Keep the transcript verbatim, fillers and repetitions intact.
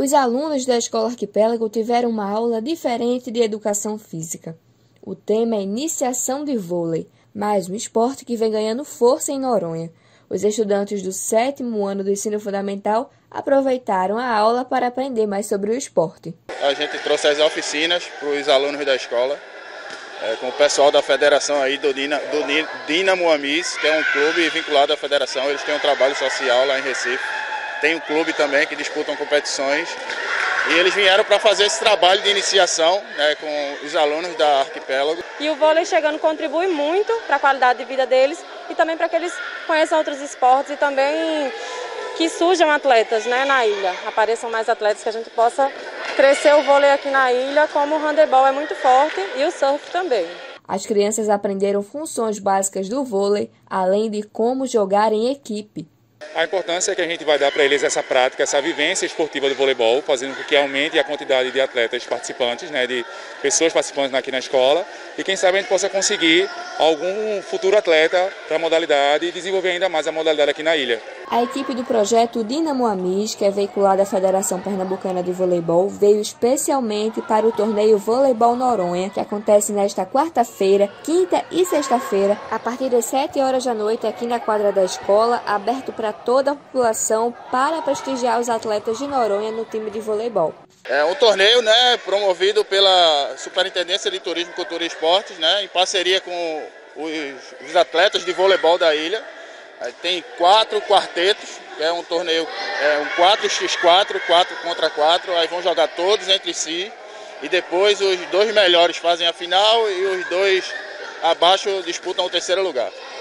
Os alunos da Escola Arquipélago tiveram uma aula diferente de educação física. O tema é iniciação de vôlei, mais um esporte que vem ganhando força em Noronha. Os estudantes do sétimo ano do ensino fundamental aproveitaram a aula para aprender mais sobre o esporte. A gente trouxe as oficinas para os alunos da escola, é, com o pessoal da federação aí do, Dina, do Dinamo Amis, que é um clube vinculado à federação. Eles têm um trabalho social lá em Recife. Tem um clube também que disputam competições. E eles vieram para fazer esse trabalho de iniciação, né, com os alunos da Arquipélago. E o vôlei chegando contribui muito para a qualidade de vida deles e também para que eles conheçam outros esportes e também que surjam atletas, né, na ilha. Apareçam mais atletas, que a gente possa crescer o vôlei aqui na ilha, como o handebol é muito forte e o surf também. As crianças aprenderam funções básicas do vôlei, além de como jogar em equipe. A importância é que a gente vai dar para eles essa prática, essa vivência esportiva do voleibol, fazendo com que aumente a quantidade de atletas participantes, né, de pessoas participantes aqui na escola, e quem sabe a gente possa conseguir algum futuro atleta para a modalidade e desenvolver ainda mais a modalidade aqui na ilha. A equipe do projeto Dinamo Amis, que é veiculada à Federação Pernambucana de Voleibol, veio especialmente para o torneio Voleibol Noronha, que acontece nesta quarta-feira, quinta e sexta-feira, a partir das sete horas da noite, aqui na quadra da escola, aberto para toda a população para prestigiar os atletas de Noronha no time de voleibol. É um torneio, né, promovido pela Superintendência de Turismo, Cultura e Esportes, né, em parceria com os, os atletas de voleibol da ilha. Tem quatro quartetos, que é um torneio, é um quatro por quatro, quatro contra quatro, aí vão jogar todos entre si e depois os dois melhores fazem a final e os dois abaixo disputam o terceiro lugar.